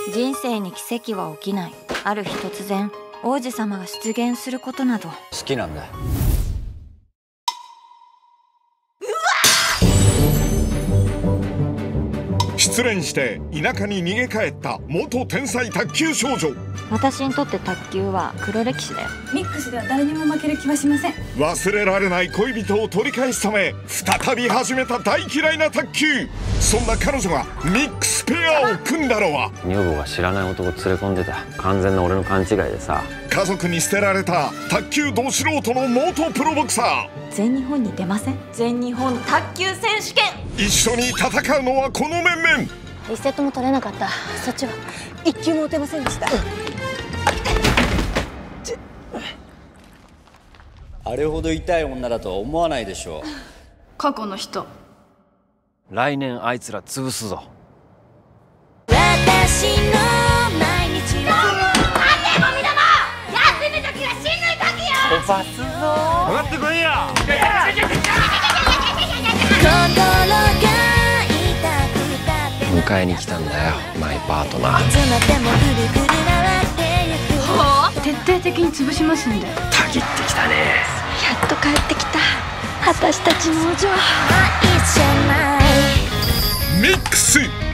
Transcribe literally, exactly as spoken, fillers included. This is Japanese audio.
人生に奇跡は起きない。ある日突然王子様が出現することなど。 好きなんだ。 失恋して田舎に逃げ帰った元天才卓球少女。 私にとって卓球は黒歴史だよ。 ミックスでは誰にも負ける気はしません。 忘れられない恋人を取り返すため再び始めた大嫌いな卓球。そんな彼女がミックスペアを組んだのは、 女房が知らない男連れ込んでた。完全な俺の勘違いでさ。 家族に捨てられた卓球ど素人の元プロボクサー。 全日本に出ません？全日本卓球選手権。 一緒に戦うのはこの面々。 リセットも取れなかった。そっちは一球も打てませんでした。 あれほど痛い女だとは思わないでしょう。 過去の人。 来年あいつら潰すぞ。 私の毎日は待てゴミども、休む時は死ぬ時よ。 飛ばすぞ。上がってこいよ。迎えに来たんだよ、マイパートナー。 はあ、徹底的に潰しますんで。 たぎってきたね。 やっと帰ってきた私たちの王女。 ミックス